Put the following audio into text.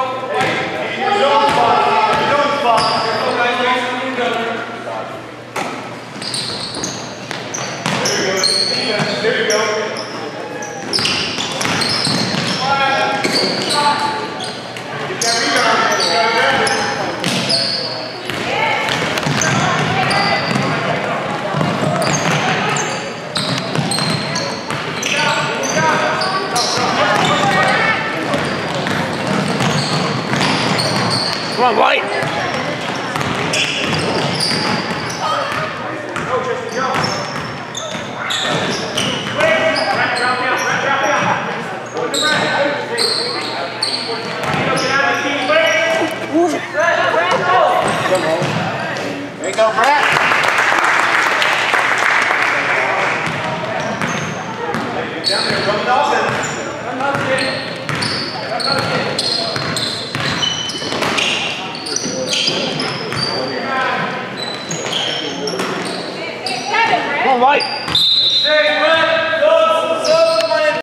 Come on, White. There you go, Brett. Down there, run the offense. Come on, White.